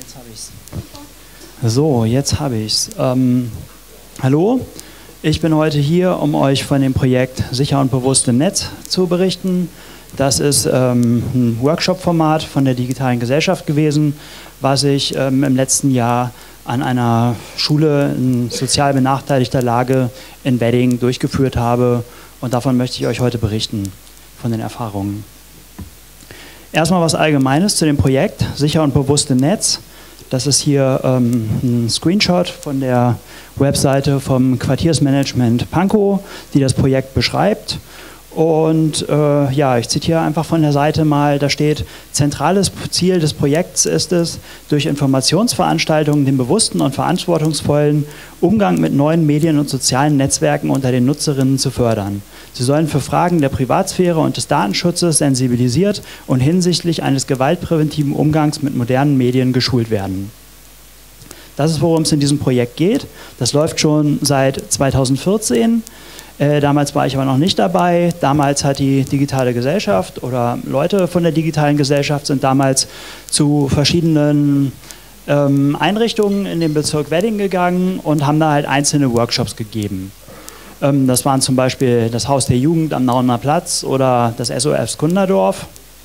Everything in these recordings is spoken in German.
Jetzt habe ich's. So, jetzt habe ich's. Hallo, ich bin heute hier, um euch von dem Projekt Sicher und Bewusst im Netz zu berichten. Das ist ein Workshop-Format von der Digitalen Gesellschaft gewesen, was ich im letzten Jahr an einer Schule in sozial benachteiligter Lage in Wedding durchgeführt habe. Und davon möchte ich euch heute berichten, von den Erfahrungen. Erstmal was Allgemeines zu dem Projekt Sicher und Bewusst im Netz. Das ist hier ein Screenshot von der Webseite vom Quartiersmanagement Pankow, die das Projekt beschreibt. Und ja, ich zitiere einfach von der Seite mal, da steht: Zentrales Ziel des Projekts ist es, durch Informationsveranstaltungen den bewussten und verantwortungsvollen Umgang mit neuen Medien und sozialen Netzwerken unter den Nutzerinnen zu fördern. Sie sollen für Fragen der Privatsphäre und des Datenschutzes sensibilisiert und hinsichtlich eines gewaltpräventiven Umgangs mit modernen Medien geschult werden. Das ist, worum es in diesem Projekt geht. Das läuft schon seit 2014. Damals war ich aber noch nicht dabei. Damals hat die Digitale Gesellschaft oder Leute von der Digitalen Gesellschaft sind damals zu verschiedenen Einrichtungen in den Bezirk Wedding gegangen und haben da halt einzelne Workshops gegeben. Das waren zum Beispiel das Haus der Jugend am Nauener Platz oder das SOS Kunderdorf.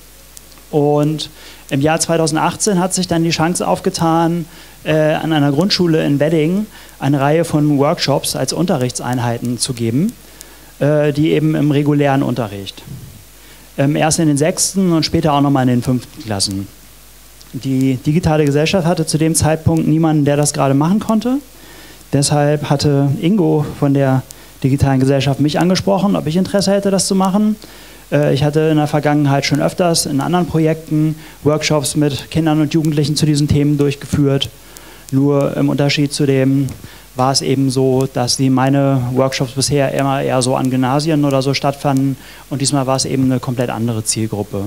Und im Jahr 2018 hat sich dann die Chance aufgetan, an einer Grundschule in Wedding eine Reihe von Workshops als Unterrichtseinheiten zu geben, die eben im regulären Unterricht. Erst in den 6. und später auch nochmal in den 5. Klassen. Die Digitale Gesellschaft hatte zu dem Zeitpunkt niemanden, der das gerade machen konnte. Deshalb hatte Ingo von der Digitalen Gesellschaft mich angesprochen, ob ich Interesse hätte, das zu machen. Ich hatte in der Vergangenheit schon öfters in anderen Projekten Workshops mit Kindern und Jugendlichen zu diesen Themen durchgeführt. Nur im Unterschied zu dem war es eben so, dass meine Workshops bisher immer eher so an Gymnasien oder so stattfanden und diesmal war es eben eine komplett andere Zielgruppe.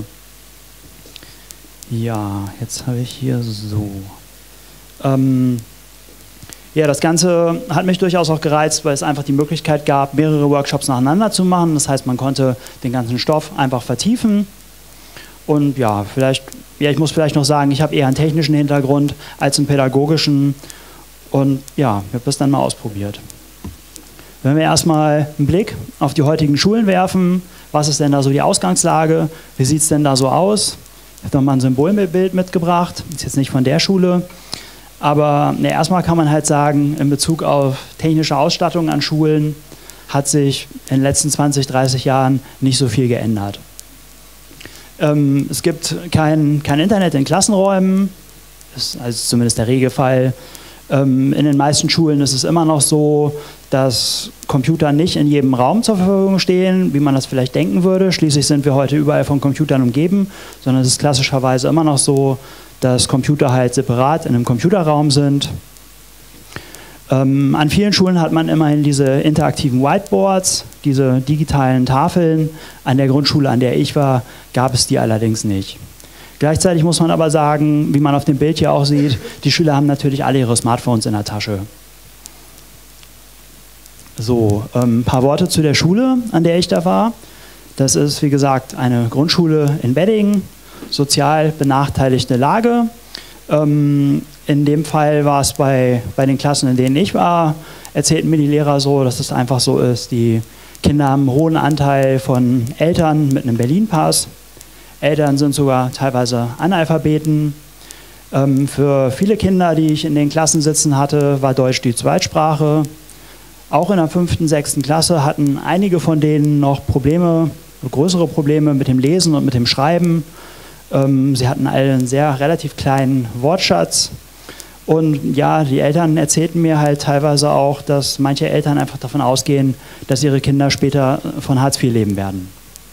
Ja, jetzt habe ich hier so. Ja, das Ganze hat mich durchaus auch gereizt, weil es einfach die Möglichkeit gab, mehrere Workshops nacheinander zu machen. Das heißt, man konnte den ganzen Stoff einfach vertiefen. Und ja, ich muss vielleicht noch sagen, ich habe eher einen technischen Hintergrund als einen pädagogischen. Und ja, ich habe das dann mal ausprobiert. Wenn wir erstmal einen Blick auf die heutigen Schulen werfen, was ist denn da so die Ausgangslage? Wie sieht es denn da so aus? Ich habe noch mal ein Symbolbild mitgebracht, ist jetzt nicht von der Schule. Aber erstmal kann man halt sagen, in Bezug auf technische Ausstattung an Schulen hat sich in den letzten 20, 30 Jahren nicht so viel geändert. Es gibt kein Internet in Klassenräumen, das ist also zumindest der Regelfall. In den meisten Schulen ist es immer noch so, dass Computer nicht in jedem Raum zur Verfügung stehen, wie man das vielleicht denken würde. Schließlich sind wir heute überall von Computern umgeben, sondern es ist klassischerweise immer noch so, dass Computer halt separat in einem Computerraum sind. An vielen Schulen hat man immerhin diese interaktiven Whiteboards, diese digitalen Tafeln. An der Grundschule, an der ich war, gab es die allerdings nicht. Gleichzeitig muss man aber sagen, wie man auf dem Bild hier auch sieht, die Schüler haben natürlich alle ihre Smartphones in der Tasche. So, ein paar Worte zu der Schule, an der ich da war. Das ist, wie gesagt, eine Grundschule in Wedding. Sozial benachteiligte Lage. In dem Fall war es bei den Klassen, in denen ich war, erzählten mir die Lehrer so, dass es einfach so ist, die Kinder haben einen hohen Anteil von Eltern mit einem Berlin-Pass. Eltern sind sogar teilweise Analphabeten. Für viele Kinder, die ich in den Klassen sitzen hatte, war Deutsch die Zweitsprache. Auch in der 5., 6. Klasse hatten einige von denen noch Probleme, größere Probleme mit dem Lesen und mit dem Schreiben. Sie hatten alle einen relativ kleinen Wortschatz und ja, die Eltern erzählten mir halt teilweise auch, dass manche Eltern einfach davon ausgehen, dass ihre Kinder später von Hartz IV leben werden.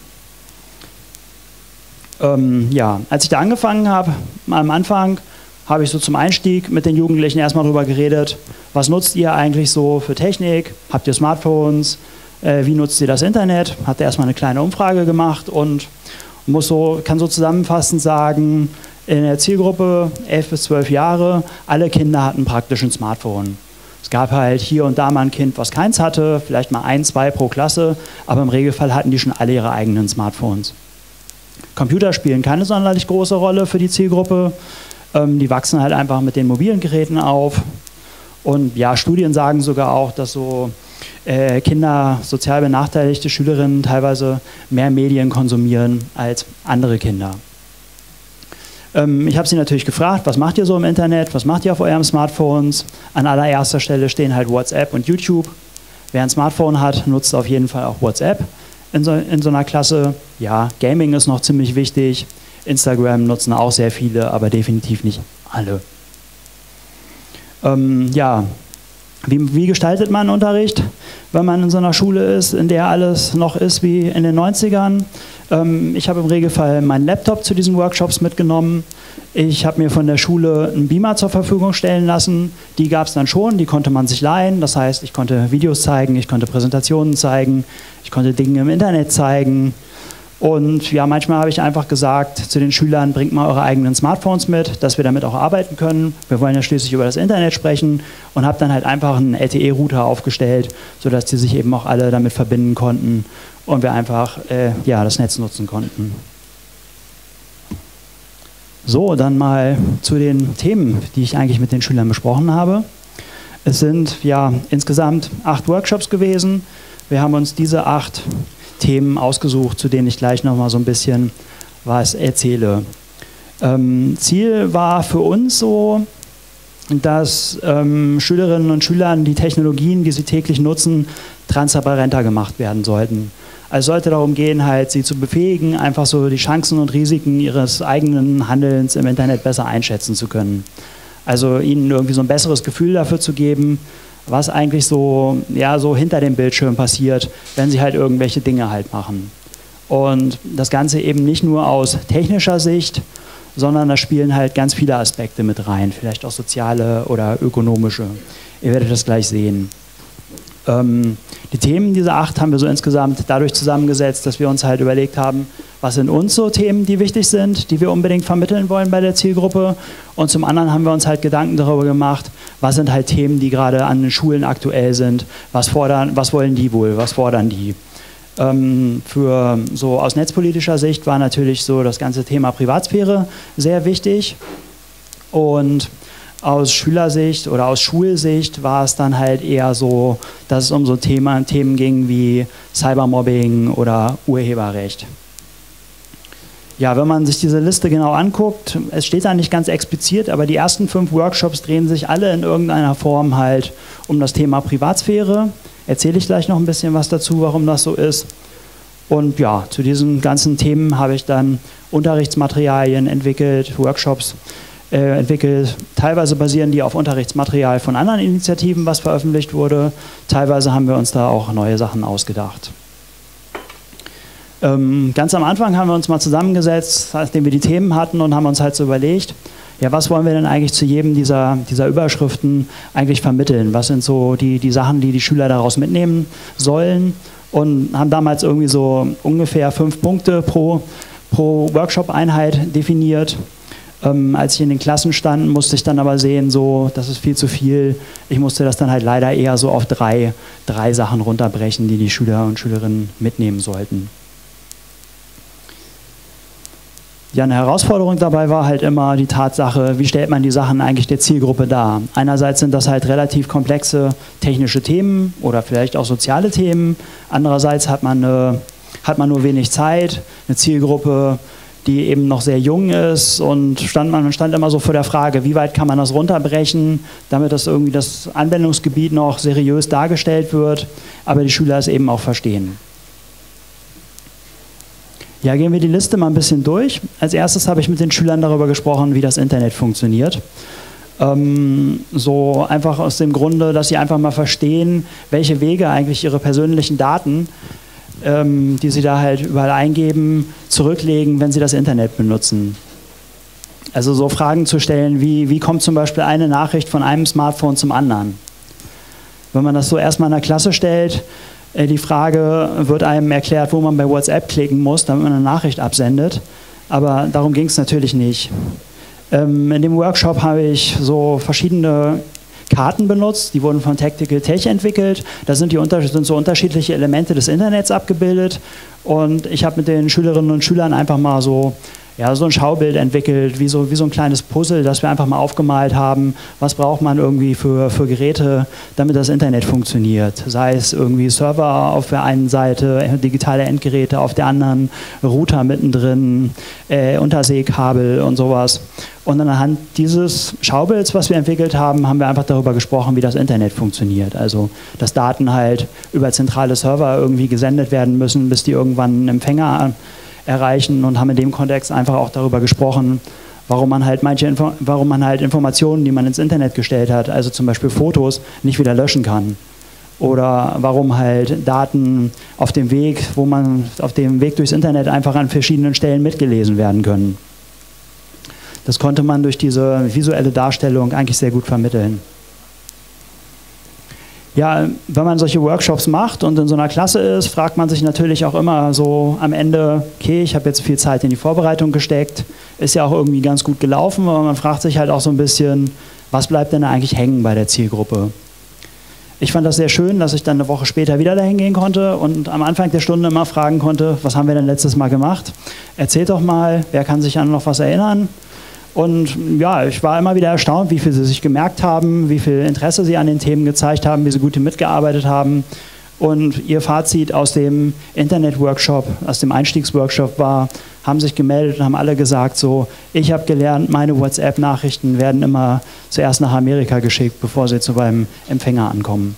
Ja, als ich da angefangen habe, am Anfang habe ich so zum Einstieg mit den Jugendlichen erstmal darüber geredet, was nutzt ihr eigentlich so für Technik, habt ihr Smartphones, wie nutzt ihr das Internet, hat erstmal eine kleine Umfrage gemacht und kann so zusammenfassend sagen, in der Zielgruppe 11 bis 12 Jahre, alle Kinder hatten praktisch ein Smartphone. Es gab halt hier und da mal ein Kind, was keins hatte, vielleicht mal 1, 2 pro Klasse, aber im Regelfall hatten die schon alle ihre eigenen Smartphones. Computer spielen keine sonderlich große Rolle für die Zielgruppe. Die wachsen halt einfach mit den mobilen Geräten auf. Und ja, Studien sagen sogar auch, dass so Kinder, sozial benachteiligte Schülerinnen teilweise mehr Medien konsumieren als andere Kinder. Ich habe sie natürlich gefragt, was macht ihr so im Internet, was macht ihr auf eurem Smartphones? An allererster Stelle stehen halt WhatsApp und YouTube. Wer ein Smartphone hat, nutzt auf jeden Fall auch WhatsApp in so einer Klasse. Ja, Gaming ist noch ziemlich wichtig. Instagram nutzen auch sehr viele, aber definitiv nicht alle. Ja, wie gestaltet man Unterricht, wenn man in so einer Schule ist, in der alles noch ist wie in den 90ern? Ich habe im Regelfall meinen Laptop zu diesen Workshops mitgenommen. Ich habe mir von der Schule einen Beamer zur Verfügung stellen lassen. Die gab es dann schon, die konnte man sich leihen. Das heißt, ich konnte Videos zeigen, ich konnte Präsentationen zeigen, ich konnte Dinge im Internet zeigen. Und ja, manchmal habe ich einfach gesagt zu den Schülern, bringt mal eure eigenen Smartphones mit, dass wir damit auch arbeiten können. Wir wollen ja schließlich über das Internet sprechen und habe dann halt einfach einen LTE-Router aufgestellt, sodass die sich eben auch alle damit verbinden konnten und wir einfach ja, das Netz nutzen konnten. So, dann mal zu den Themen, die ich eigentlich mit den Schülern besprochen habe. Es sind ja insgesamt 8 Workshops gewesen. Wir haben uns diese 8 Themen ausgesucht, zu denen ich gleich noch mal so ein bisschen was erzähle. Ziel war für uns so, dass Schülerinnen und Schülern die Technologien, die sie täglich nutzen, transparenter gemacht werden sollten. Also sollte darum gehen, halt sie zu befähigen, einfach so die Chancen und Risiken ihres eigenen Handelns im Internet besser einschätzen zu können. Also ihnen irgendwie so ein besseres Gefühl dafür zu geben, was eigentlich so, ja, so hinter dem Bildschirm passiert, wenn sie halt irgendwelche Dinge halt machen. Und das Ganze eben nicht nur aus technischer Sicht, sondern da spielen halt ganz viele Aspekte mit rein, vielleicht auch soziale oder ökonomische. Ihr werdet das gleich sehen. Die Themen dieser 8 haben wir so insgesamt dadurch zusammengesetzt, dass wir uns halt überlegt haben, was sind uns so Themen, die wichtig sind, die wir unbedingt vermitteln wollen bei der Zielgruppe. Und zum anderen haben wir uns halt Gedanken darüber gemacht, was sind halt Themen, die gerade an den Schulen aktuell sind, was wollen die wohl, was fordern die. Für so aus netzpolitischer Sicht war natürlich so das ganze Thema Privatsphäre sehr wichtig. Und aus Schülersicht oder aus Schulsicht war es dann halt eher so, dass es um so Themen ging wie Cybermobbing oder Urheberrecht. Ja, wenn man sich diese Liste genau anguckt, es steht da nicht ganz explizit, aber die ersten 5 Workshops drehen sich alle in irgendeiner Form halt um das Thema Privatsphäre. Erzähle ich gleich noch ein bisschen was dazu, warum das so ist. Und ja, zu diesen ganzen Themen habe ich dann Unterrichtsmaterialien entwickelt, Workshops entwickelt. Teilweise basieren die auf Unterrichtsmaterial von anderen Initiativen, was veröffentlicht wurde. Teilweise haben wir uns da auch neue Sachen ausgedacht. Ganz am Anfang haben wir uns mal zusammengesetzt, nachdem wir die Themen hatten und haben uns halt so überlegt, ja, was wollen wir denn eigentlich zu jedem dieser Überschriften eigentlich vermitteln? Was sind so die Sachen, die die Schüler daraus mitnehmen sollen? Und haben damals irgendwie so ungefähr 5 Punkte pro Workshop-Einheit definiert. Als ich in den Klassen stand, musste ich dann aber sehen, so, das ist viel zu viel. Ich musste das dann halt leider eher so auf drei Sachen runterbrechen, die die Schüler und Schülerinnen mitnehmen sollten. Ja, eine Herausforderung dabei war halt immer die Tatsache, wie stellt man die Sachen eigentlich der Zielgruppe dar? Einerseits sind das halt relativ komplexe technische Themen oder vielleicht auch soziale Themen. Andererseits hat man nur wenig Zeit, eine Zielgruppe, die eben noch sehr jung ist und man stand immer so vor der Frage, wie weit kann man das runterbrechen, damit das irgendwie das Anwendungsgebiet noch seriös dargestellt wird, aber die Schüler es eben auch verstehen. Ja, gehen wir die Liste mal ein bisschen durch. Als erstes habe ich mit den Schülern darüber gesprochen, wie das Internet funktioniert. So einfach aus dem Grunde, dass sie einfach mal verstehen, welche Wege eigentlich ihre persönlichen Daten, die sie da halt überall eingeben, zurücklegen, wenn sie das Internet benutzen. Also so Fragen zu stellen, wie kommt zum Beispiel eine Nachricht von einem Smartphone zum anderen? Wenn man das so erstmal in der Klasse stellt, die Frage wird einem erklärt, wo man bei WhatsApp klicken muss, damit man eine Nachricht absendet. Aber darum ging es natürlich nicht. In dem Workshop habe ich so verschiedene Karten benutzt, die wurden von Tactical Tech entwickelt. Da sind so unterschiedliche Elemente des Internets abgebildet. Und ich habe mit den Schülerinnen und Schülern einfach mal so ja, so ein Schaubild entwickelt, wie so ein kleines Puzzle, das wir einfach mal aufgemalt haben. Was braucht man irgendwie für Geräte, damit das Internet funktioniert? Sei es irgendwie Server auf der einen Seite, digitale Endgeräte auf der anderen, Router mittendrin, Unterseekabel und sowas. Und anhand dieses Schaubilds, was wir entwickelt haben, haben wir einfach darüber gesprochen, wie das Internet funktioniert. Also, dass Daten halt über zentrale Server irgendwie gesendet werden müssen, bis die irgendwann einen Empfänger erreichen, und haben in dem Kontext einfach auch darüber gesprochen, warum man halt Informationen, die man ins Internet gestellt hat, also zum Beispiel Fotos, nicht wieder löschen kann. Oder warum halt Daten auf dem Weg durchs Internet einfach an verschiedenen Stellen mitgelesen werden können. Das konnte man durch diese visuelle Darstellung eigentlich sehr gut vermitteln. Ja, wenn man solche Workshops macht und in so einer Klasse ist, fragt man sich natürlich auch immer so am Ende, okay, ich habe jetzt viel Zeit in die Vorbereitung gesteckt, ist ja auch irgendwie ganz gut gelaufen, aber man fragt sich halt auch so ein bisschen, was bleibt denn da eigentlich hängen bei der Zielgruppe? Ich fand das sehr schön, dass ich dann eine Woche später wieder dahin gehen konnte und am Anfang der Stunde immer fragen konnte, was haben wir denn letztes Mal gemacht? Erzählt doch mal, wer kann sich an noch was erinnern? Und ja, ich war immer wieder erstaunt, wie viel sie sich gemerkt haben, wie viel Interesse sie an den Themen gezeigt haben, wie sie gut mitgearbeitet haben. Und ihr Fazit aus dem Internet-Workshop, aus dem Einstiegsworkshop war, haben sich gemeldet und haben alle gesagt, so, ich habe gelernt, meine WhatsApp-Nachrichten werden immer zuerst nach Amerika geschickt, bevor sie zu beim Empfänger ankommen.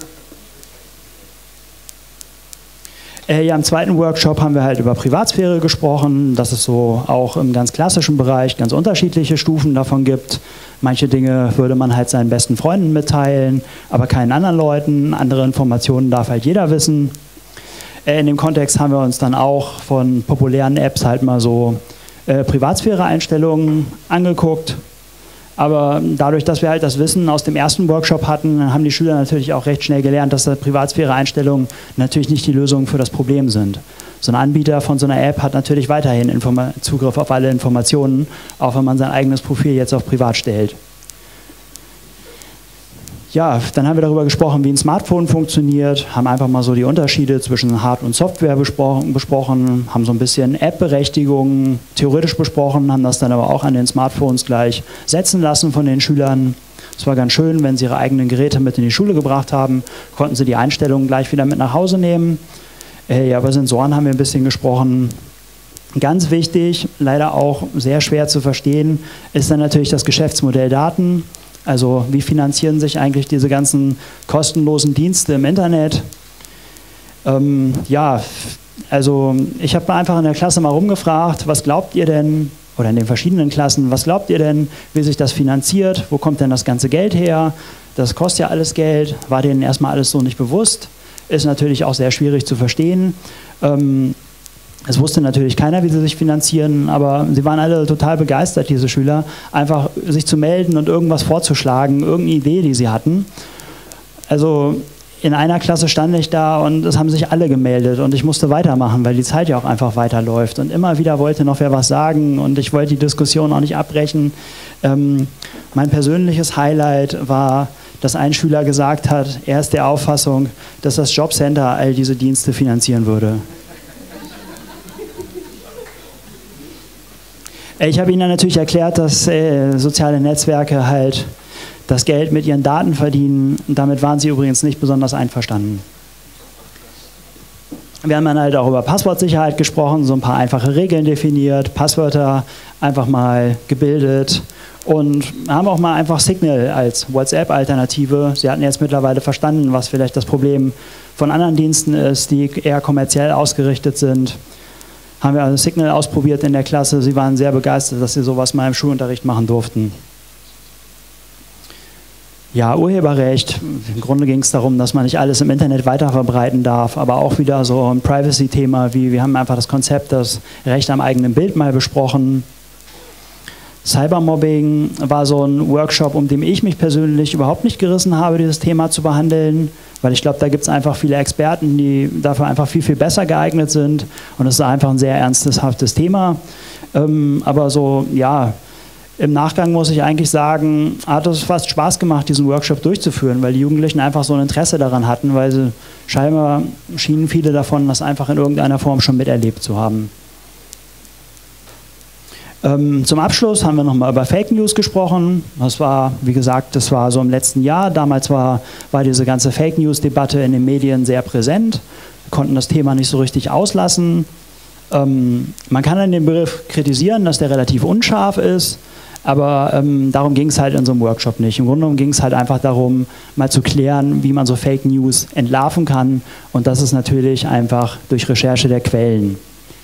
Ja, im zweiten Workshop haben wir halt über Privatsphäre gesprochen, dass es so auch im ganz klassischen Bereich ganz unterschiedliche Stufen davon gibt. Manche Dinge würde man halt seinen besten Freunden mitteilen, aber keinen anderen Leuten. Andere Informationen darf halt jeder wissen. In dem Kontext haben wir uns dann auch von populären Apps halt mal so Privatsphäre-Einstellungen angeguckt. Aber dadurch, dass wir halt das Wissen aus dem ersten Workshop hatten, haben die Schüler natürlich auch recht schnell gelernt, dass Privatsphäre-Einstellungen natürlich nicht die Lösung für das Problem sind. So ein Anbieter von so einer App hat natürlich weiterhin Zugriff auf alle Informationen, auch wenn man sein eigenes Profil jetzt auf privat stellt. Ja, dann haben wir darüber gesprochen, wie ein Smartphone funktioniert, haben einfach mal so die Unterschiede zwischen Hard- und Software besprochen, haben so ein bisschen App-Berechtigungen theoretisch besprochen, haben das dann aber auch an den Smartphones gleich setzen lassen von den Schülern. Es war ganz schön, wenn sie ihre eigenen Geräte mit in die Schule gebracht haben, konnten sie die Einstellungen gleich wieder mit nach Hause nehmen. Ja, über Sensoren haben wir ein bisschen gesprochen. Ganz wichtig, leider auch sehr schwer zu verstehen, ist dann natürlich das Geschäftsmodell Daten. Also wie finanzieren sich eigentlich diese ganzen kostenlosen Dienste im Internet? Ja, also ich habe einfach in der Klasse mal rumgefragt, was glaubt ihr denn, oder in den verschiedenen Klassen, was glaubt ihr denn, wie sich das finanziert? Wo kommt denn das ganze Geld her? Das kostet ja alles Geld, war denen erstmal alles so nicht bewusst. Ist natürlich auch sehr schwierig zu verstehen. Es wusste natürlich keiner, wie sie sich finanzieren, aber sie waren alle total begeistert, diese Schüler, einfach sich zu melden und irgendwas vorzuschlagen, irgendeine Idee, die sie hatten. Also in einer Klasse stand ich da und es haben sich alle gemeldet und ich musste weitermachen, weil die Zeit ja auch einfach weiterläuft. Und immer wieder wollte noch wer was sagen und ich wollte die Diskussion auch nicht abbrechen. Mein persönliches Highlight war, dass ein Schüler gesagt hat, er ist der Auffassung, dass das Jobcenter all diese Dienste finanzieren würde. Ich habe Ihnen dann natürlich erklärt, dass soziale Netzwerke halt das Geld mit ihren Daten verdienen. Damit waren Sie übrigens nicht besonders einverstanden. Wir haben dann halt auch über Passwortsicherheit gesprochen, so ein paar einfache Regeln definiert, Passwörter einfach mal gebildet und haben auch mal einfach Signal als WhatsApp-Alternative. Sie hatten jetzt mittlerweile verstanden, was vielleicht das Problem von anderen Diensten ist, die eher kommerziell ausgerichtet sind. Haben wir also Signal ausprobiert in der Klasse. Sie waren sehr begeistert, dass sie sowas mal im Schulunterricht machen durften. Ja, Urheberrecht. Im Grunde ging es darum, dass man nicht alles im Internet weiterverbreiten darf, aber auch wieder so ein Privacy-Thema, wie wir haben einfach das Konzept, das Recht am eigenen Bild mal besprochen. Cybermobbing war so ein Workshop, um den ich mich persönlich überhaupt nicht gerissen habe, dieses Thema zu behandeln, weil ich glaube, da gibt es einfach viele Experten, die dafür einfach viel, viel besser geeignet sind und es ist einfach ein sehr ernsthaftes Thema. Aber so, ja, im Nachgang muss ich eigentlich sagen, hat es fast Spaß gemacht, diesen Workshop durchzuführen, weil die Jugendlichen einfach so ein Interesse daran hatten, weil sie scheinbar schienen viele davon, das einfach in irgendeiner Form schon miterlebt zu haben. Zum Abschluss haben wir nochmal über Fake News gesprochen. Das war, wie gesagt, das war so im letzten Jahr. Damals war diese ganze Fake News-Debatte in den Medien sehr präsent. Wir konnten das Thema nicht so richtig auslassen. Man kann an dem Begriff kritisieren, dass der relativ unscharf ist, aber darum ging es halt in so einem Workshop nicht. Im Grunde genommen ging es halt einfach darum, mal zu klären, wie man so Fake News entlarven kann, und das ist natürlich einfach durch Recherche der Quellen.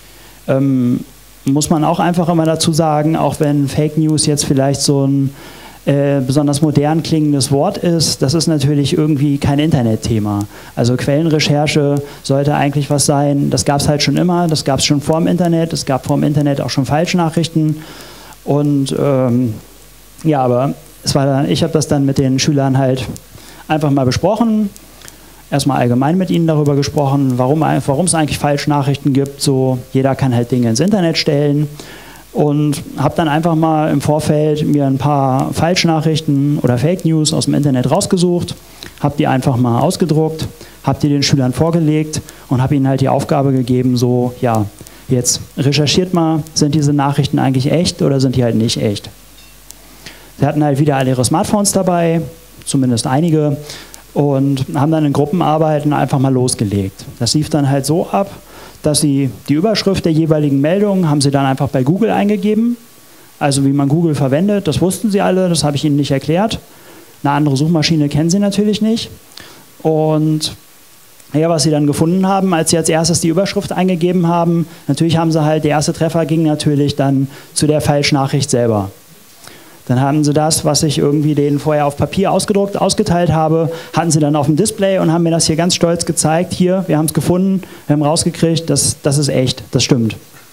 Muss man auch einfach immer dazu sagen, auch wenn Fake News jetzt vielleicht so ein besonders modern klingendes Wort ist, das ist natürlich irgendwie kein Internetthema. Also Quellenrecherche sollte eigentlich was sein, das gab es halt schon immer, das gab es schon vor dem Internet, es gab vor dem Internet auch schon Falschnachrichten, und ja, aber ich habe das dann mit den Schülern halt einfach mal besprochen, erstmal allgemein mit ihnen darüber gesprochen, warum es eigentlich Falschnachrichten gibt, so jeder kann halt Dinge ins Internet stellen. Und habe dann einfach mal im Vorfeld mir ein paar Falschnachrichten oder Fake News aus dem Internet rausgesucht, habe die einfach mal ausgedruckt, habe die den Schülern vorgelegt und habe ihnen halt die Aufgabe gegeben, so, ja, jetzt recherchiert mal, sind diese Nachrichten eigentlich echt oder sind die halt nicht echt? Sie hatten halt wieder alle ihre Smartphones dabei, zumindest einige, und haben dann in Gruppenarbeiten einfach mal losgelegt. Das lief dann halt so ab, dass sie die Überschrift der jeweiligen Meldung haben sie dann einfach bei Google eingegeben. Also wie man Google verwendet, das wussten sie alle, das habe ich ihnen nicht erklärt. Eine andere Suchmaschine kennen sie natürlich nicht. Und ja, was sie dann gefunden haben, als sie als erstes die Überschrift eingegeben haben, natürlich haben sie halt, der erste Treffer ging natürlich dann zu der Falschnachricht selber. Dann haben sie das, was ich irgendwie denen vorher auf Papier ausgedruckt, ausgeteilt habe, hatten sie dann auf dem Display und haben mir das hier ganz stolz gezeigt. Hier, wir haben es gefunden, wir haben rausgekriegt, das ist echt, das stimmt.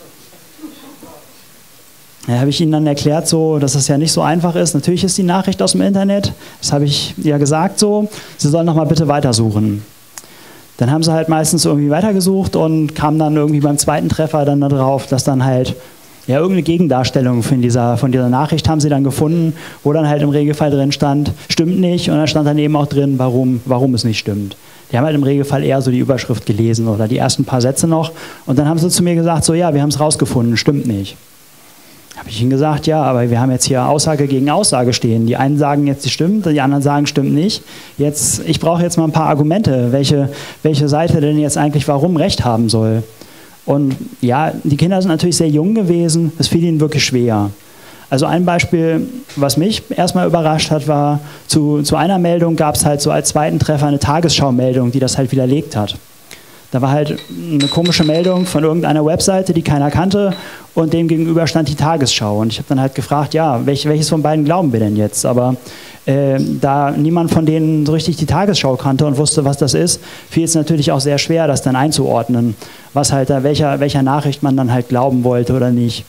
Da habe ich ihnen dann erklärt, so, dass es ja nicht so einfach ist. Natürlich ist die Nachricht aus dem Internet, das habe ich ja gesagt so, sie sollen nochmal bitte weitersuchen. Dann haben sie halt meistens irgendwie weitergesucht und kamen dann irgendwie beim zweiten Treffer dann darauf, dass dann halt ja, irgendeine Gegendarstellung von dieser Nachricht haben sie dann gefunden, wo dann halt im Regelfall drin stand, stimmt nicht, und da stand dann eben auch drin, warum es nicht stimmt. Die haben halt im Regelfall eher so die Überschrift gelesen oder die ersten paar Sätze noch, und dann haben sie zu mir gesagt, so ja, wir haben es rausgefunden, stimmt nicht. Habe ich ihnen gesagt, ja, aber wir haben jetzt hier Aussage gegen Aussage stehen. Die einen sagen jetzt, die stimmt, die anderen sagen, stimmt nicht. Ich brauche jetzt mal ein paar Argumente, welche Seite denn jetzt eigentlich warum Recht haben soll. Und ja, die Kinder sind natürlich sehr jung gewesen, das fiel ihnen wirklich schwer. Also ein Beispiel, was mich erstmal überrascht hat, war, zu einer Meldung gab es halt so als zweiten Treffer eine Tagesschau-Meldung, die das halt widerlegt hat. Da war halt eine komische Meldung von irgendeiner Webseite, die keiner kannte, und dem gegenüber stand die Tagesschau. Und ich habe dann halt gefragt, ja, welches von beiden glauben wir denn jetzt? Aber da niemand von denen so richtig die Tagesschau kannte und wusste, was das ist, fiel es natürlich auch sehr schwer, das dann einzuordnen, was halt da, welcher Nachricht man dann halt glauben wollte oder nicht.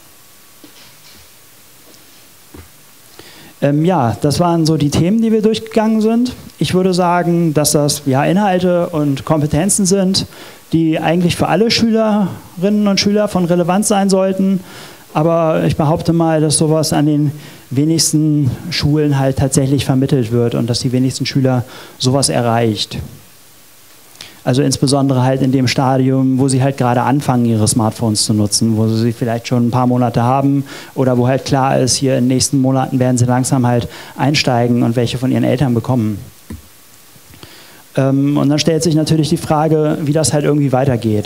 Ja, das waren so die Themen, die wir durchgegangen sind. Ich würde sagen, dass das ja Inhalte und Kompetenzen sind, die eigentlich für alle Schülerinnen und Schüler von Relevanz sein sollten. Aber ich behaupte mal, dass sowas an den wenigsten Schulen halt tatsächlich vermittelt wird und dass die wenigsten Schüler sowas erreicht. Also insbesondere halt in dem Stadium, wo sie halt gerade anfangen, ihre Smartphones zu nutzen, wo sie vielleicht schon ein paar Monate haben oder wo halt klar ist, hier in den nächsten Monaten werden sie langsam halt einsteigen und welche von ihren Eltern bekommen. Und dann stellt sich natürlich die Frage, wie das halt irgendwie weitergeht.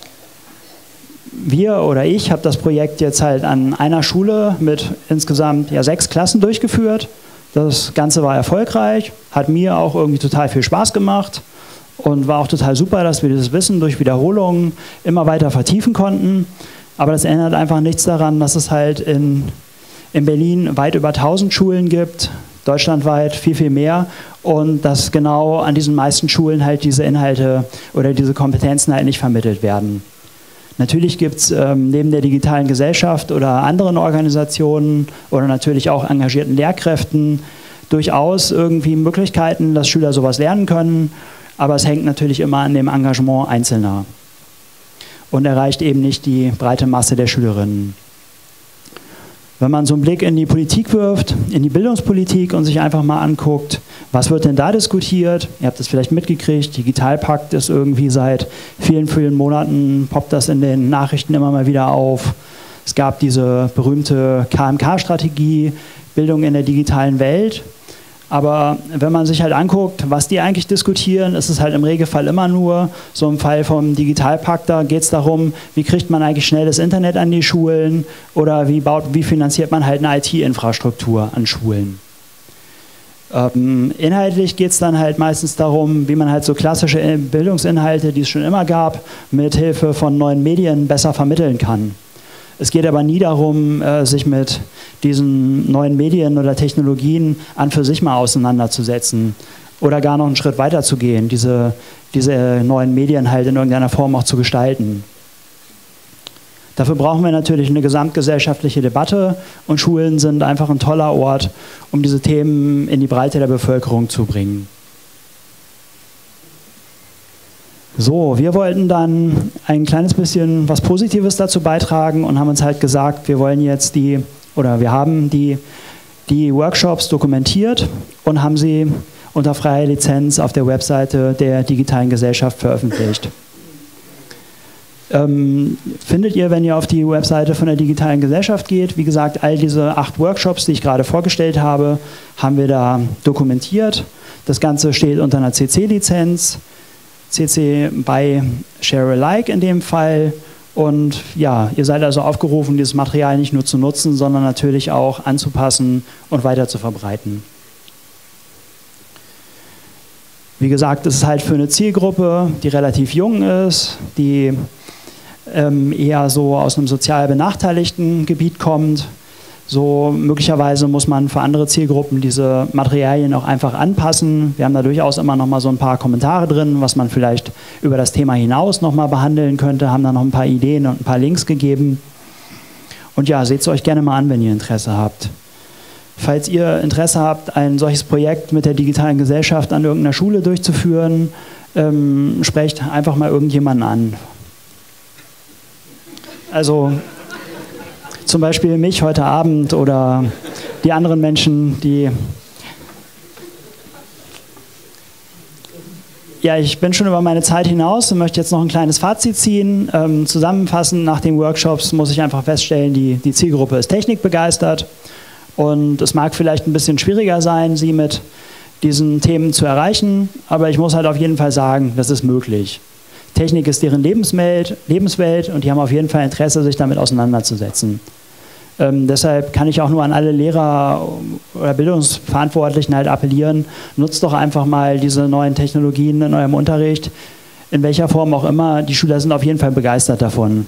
Wir oder ich habe das Projekt jetzt halt an einer Schule mit insgesamt 6 Klassen durchgeführt. Das Ganze war erfolgreich, hat mir auch irgendwie total viel Spaß gemacht und war auch total super, dass wir dieses Wissen durch Wiederholungen immer weiter vertiefen konnten. Aber das ändert einfach nichts daran, dass es halt in Berlin weit über 1000 Schulen gibt, deutschlandweit viel, viel mehr, und dass genau an diesen meisten Schulen halt diese Inhalte oder diese Kompetenzen halt nicht vermittelt werden. Natürlich gibt es neben der digitalen Gesellschaft oder anderen Organisationen oder natürlich auch engagierten Lehrkräften durchaus irgendwie Möglichkeiten, dass Schüler sowas lernen können, aber es hängt natürlich immer an dem Engagement Einzelner und erreicht eben nicht die breite Masse der Schülerinnen. Wenn man so einen Blick in die Politik wirft, in die Bildungspolitik und sich einfach mal anguckt, was wird denn da diskutiert? Ihr habt das vielleicht mitgekriegt, Digitalpakt ist irgendwie seit vielen, vielen Monaten, poppt das in den Nachrichten immer mal wieder auf. Es gab diese berühmte KMK-Strategie, Bildung in der digitalen Welt. Aber wenn man sich halt anguckt, was die eigentlich diskutieren, ist es halt im Regelfall immer nur, so im Fall vom Digitalpakt, da geht es darum, wie kriegt man eigentlich schnell das Internet an die Schulen oder wie finanziert man halt eine IT-Infrastruktur an Schulen. Inhaltlich geht es dann halt meistens darum, wie man halt so klassische Bildungsinhalte, die es schon immer gab, mit Hilfe von neuen Medien besser vermitteln kann. Es geht aber nie darum, sich mit diesen neuen Medien oder Technologien an für sich mal auseinanderzusetzen oder gar noch einen Schritt weiter zu gehen, diese neuen Medien halt in irgendeiner Form auch zu gestalten. Dafür brauchen wir natürlich eine gesamtgesellschaftliche Debatte und Schulen sind einfach ein toller Ort, um diese Themen in die Breite der Bevölkerung zu bringen. So, wir wollten dann ein kleines bisschen was Positives dazu beitragen und haben uns halt gesagt, wir haben die Workshops dokumentiert und haben sie unter freier Lizenz auf der Webseite der Digitalen Gesellschaft veröffentlicht. Findet ihr, wenn ihr auf die Webseite von der Digitalen Gesellschaft geht, wie gesagt, all diese 8 Workshops, die ich gerade vorgestellt habe, haben wir da dokumentiert. Das Ganze steht unter einer CC-Lizenz. CC by Share Alike in dem Fall. Und ja, ihr seid also aufgerufen, dieses Material nicht nur zu nutzen, sondern natürlich auch anzupassen und weiter zu verbreiten. Wie gesagt, es ist halt für eine Zielgruppe, die relativ jung ist, die eher so aus einem sozial benachteiligten Gebiet kommt. So möglicherweise muss man für andere Zielgruppen diese Materialien auch einfach anpassen. Wir haben da durchaus immer noch mal so ein paar Kommentare drin, was man vielleicht über das Thema hinaus noch mal behandeln könnte, haben da noch ein paar Ideen und ein paar Links gegeben. Und ja, seht es euch gerne mal an, wenn ihr Interesse habt. Falls ihr Interesse habt, ein solches Projekt mit der Digitalen Gesellschaft an irgendeiner Schule durchzuführen, sprecht einfach mal irgendjemanden an. Also zum Beispiel mich heute Abend oder die anderen Menschen, die... Ja, ich bin schon über meine Zeit hinaus und möchte jetzt noch ein kleines Fazit ziehen. Zusammenfassend nach den Workshops muss ich einfach feststellen, die Zielgruppe ist technikbegeistert und es mag vielleicht ein bisschen schwieriger sein, sie mit diesen Themen zu erreichen, aber ich muss halt auf jeden Fall sagen, das ist möglich. Technik ist deren Lebenswelt und die haben auf jeden Fall Interesse, sich damit auseinanderzusetzen. Deshalb kann ich auch nur an alle Lehrer oder Bildungsverantwortlichen halt appellieren, nutzt doch einfach mal diese neuen Technologien in eurem Unterricht, in welcher Form auch immer. Die Schüler sind auf jeden Fall begeistert davon.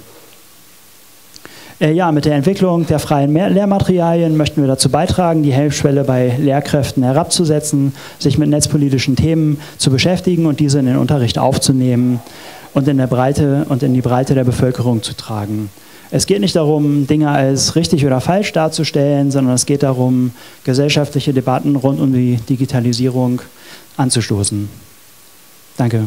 Ja, mit der Entwicklung der freien Lehrmaterialien möchten wir dazu beitragen, die Hemmschwelle bei Lehrkräften herabzusetzen, sich mit netzpolitischen Themen zu beschäftigen und diese in den Unterricht aufzunehmen und in die Breite der Bevölkerung zu tragen. Es geht nicht darum, Dinge als richtig oder falsch darzustellen, sondern es geht darum, gesellschaftliche Debatten rund um die Digitalisierung anzustoßen. Danke.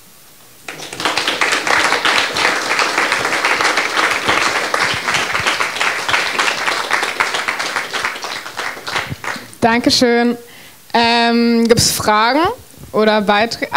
Dankeschön. Gibt es Fragen oder Beiträge?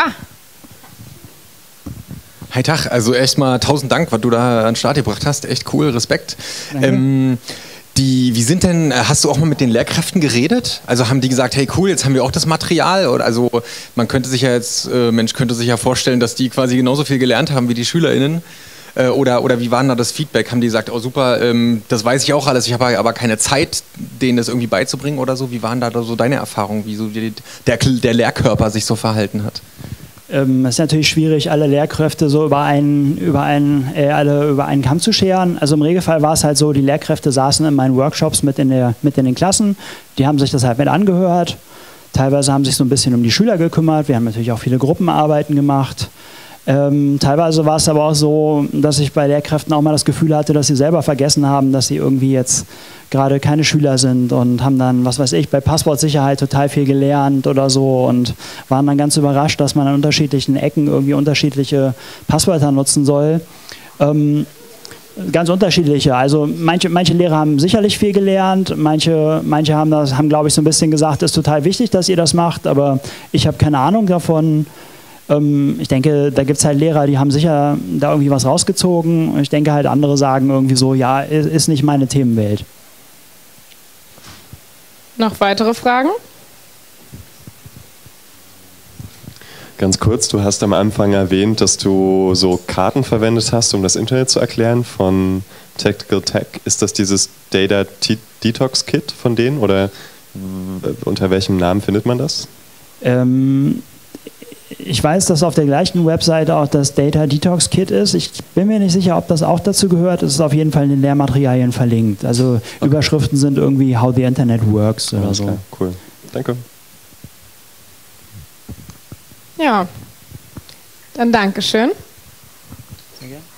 Hi Tag, also erstmal 1000 Dank, was du da an den Start gebracht hast. Echt cool, Respekt. Wie sind denn, hast du auch mal mit den Lehrkräften geredet? Also haben die gesagt, hey cool, jetzt haben wir auch das Material? Oder also man könnte sich ja jetzt, Mensch könnte sich ja vorstellen, dass die quasi genauso viel gelernt haben wie die SchülerInnen. Oder wie war denn da das Feedback? Haben die gesagt, oh super, das weiß ich auch alles, ich habe aber keine Zeit, denen das irgendwie beizubringen oder so? Wie waren da so deine Erfahrungen, wie so der Lehrkörper sich so verhalten hat? Es ist natürlich schwierig, alle Lehrkräfte so über einen Kamm zu scheren. Also im Regelfall war es halt so, die Lehrkräfte saßen in meinen Workshops mit in den Klassen, die haben sich das halt mit angehört. Teilweise haben sich so ein bisschen um die Schüler gekümmert, wir haben natürlich auch viele Gruppenarbeiten gemacht. Teilweise war es aber auch so, dass ich bei Lehrkräften auch mal das Gefühl hatte, dass sie selber vergessen haben, dass sie irgendwie jetzt gerade keine Schüler sind und haben dann, was weiß ich, bei Passwortsicherheit total viel gelernt oder so und waren dann ganz überrascht, dass man an unterschiedlichen Ecken irgendwie unterschiedliche Passwörter nutzen soll. Ganz unterschiedliche. Also manche Lehrer haben sicherlich viel gelernt, manche haben glaube ich so ein bisschen gesagt, es ist total wichtig, dass ihr das macht, aber ich habe keine Ahnung davon. Ich denke, da gibt es halt Lehrer, die haben sicher da irgendwie was rausgezogen. Und ich denke halt, andere sagen irgendwie so, ja, ist nicht meine Themenwelt. Noch weitere Fragen? Ganz kurz, du hast am Anfang erwähnt, dass du so Karten verwendet hast, um das Internet zu erklären von Tactical Tech. Ist das dieses Data Detox Kit von denen oder unter welchem Namen findet man das? Ich weiß, dass auf der gleichen Webseite auch das Data Detox Kit ist. Ich bin mir nicht sicher, ob das auch dazu gehört. Es ist auf jeden Fall in den Lehrmaterialien verlinkt. Also okay. Überschriften sind irgendwie How the Internet Works oder so. Okay, cool. Danke. Ja, dann Dankeschön. Sehr gerne.